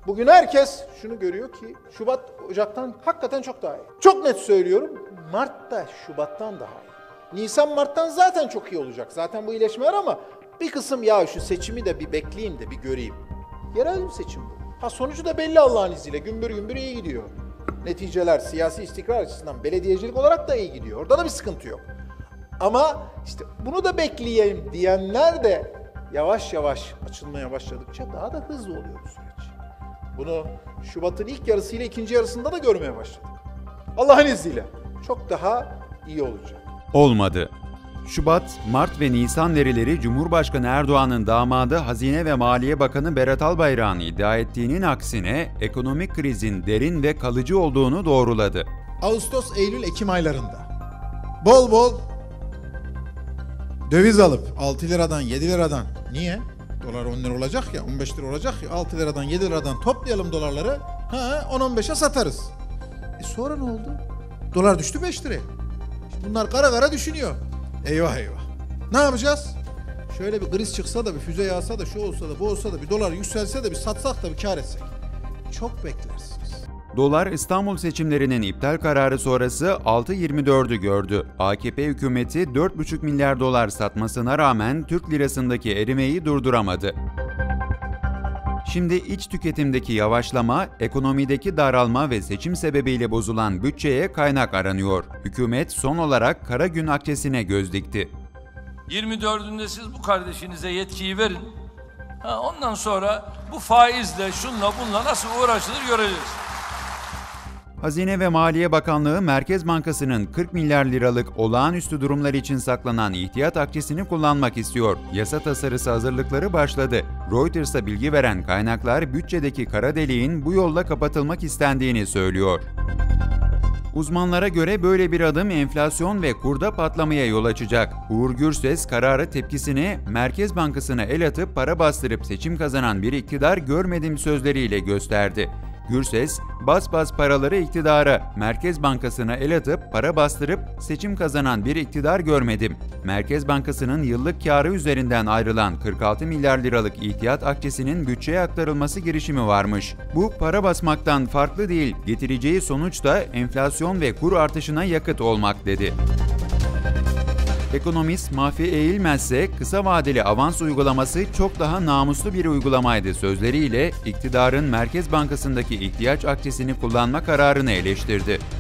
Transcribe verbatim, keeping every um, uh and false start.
Bugün herkes şunu görüyor ki Şubat Ocak'tan hakikaten çok daha iyi. Çok net söylüyorum, Mart da Şubat'tan daha iyi. Nisan Mart'tan zaten çok iyi olacak. Zaten bu iyileşme var ama bir kısım ya şu seçimi de bir bekleyeyim de bir göreyim. Yerel bir seçim bu. Ha sonucu da belli Allah'ın izniyle. Gümbür gümbür iyi gidiyor. Neticeler siyasi istikrar açısından belediyecilik olarak da iyi gidiyor. Orada da bir sıkıntı yok. Ama işte bunu da bekleyeyim diyenler de yavaş yavaş açılmaya başladıkça daha da hızlı oluyor bu süreç. Bunu Şubat'ın ilk yarısıyla ikinci yarısında da görmeye başladık. Allah'ın izniyle çok daha iyi olacak. Olmadı. Şubat, Mart ve Nisan verileri Cumhurbaşkanı Erdoğan'ın damadı Hazine ve Maliye Bakanı Berat Albayrak'ın iddia ettiğinin aksine ekonomik krizin derin ve kalıcı olduğunu doğruladı. Ağustos, Eylül, Ekim aylarında bol bol döviz alıp altı liradan yedi liradan, niye? Dolar on lira olacak ya, on beş lira olacak ya, altı liradan yedi liradan toplayalım dolarları, ha on on beşe satarız. E sonra ne oldu? Dolar düştü beş liraya. Bunlar kara kara düşünüyor. Eyvah eyvah. Ne yapacağız? Şöyle bir kriz çıksa da bir füze yağsa da şu olsa da bu olsa da bir dolar yükselse de bir satsak da bir kar etsek. Çok beklersiniz. Dolar İstanbul seçimlerinin iptal kararı sonrası altı yirmi dördü gördü. A K P hükümeti dört buçuk milyar dolar satmasına rağmen Türk lirasındaki erimeyi durduramadı. Şimdi iç tüketimdeki yavaşlama, ekonomideki daralma ve seçim sebebiyle bozulan bütçeye kaynak aranıyor. Hükümet son olarak kara gün akçesine göz dikti. yirmi dördünde siz bu kardeşinize yetkiyi verin. Ha, ondan sonra bu faizle, şunla bunla nasıl uğraşılır göreceğiz. Hazine ve Maliye Bakanlığı, Merkez Bankası'nın kırk milyar liralık olağanüstü durumlar için saklanan ihtiyat akçesini kullanmak istiyor. Yasa tasarısı hazırlıkları başladı. Reuters'a bilgi veren kaynaklar bütçedeki kara deliğin bu yolla kapatılmak istendiğini söylüyor. Uzmanlara göre böyle bir adım enflasyon ve kurda patlamaya yol açacak. Uğur Gürses karara tepkisini Merkez Bankası'na el atıp para bastırıp seçim kazanan bir iktidar görmedim sözleriyle gösterdi. Gürses, bas bas paraları iktidara, Merkez Bankası'na el atıp para bastırıp seçim kazanan bir iktidar görmedim. Merkez Bankası'nın yıllık karı üzerinden ayrılan kırk altı milyar liralık ihtiyat akçesinin bütçeye aktarılması girişimi varmış. Bu para basmaktan farklı değil, getireceği sonuç da enflasyon ve kur artışına yakıt olmak dedi. Ekonomist Mahfi Eğilmezse kısa vadeli avans uygulaması çok daha namuslu bir uygulamaydı sözleriyle iktidarın Merkez Bankası'ndaki ihtiyaç akçesini kullanma kararını eleştirdi.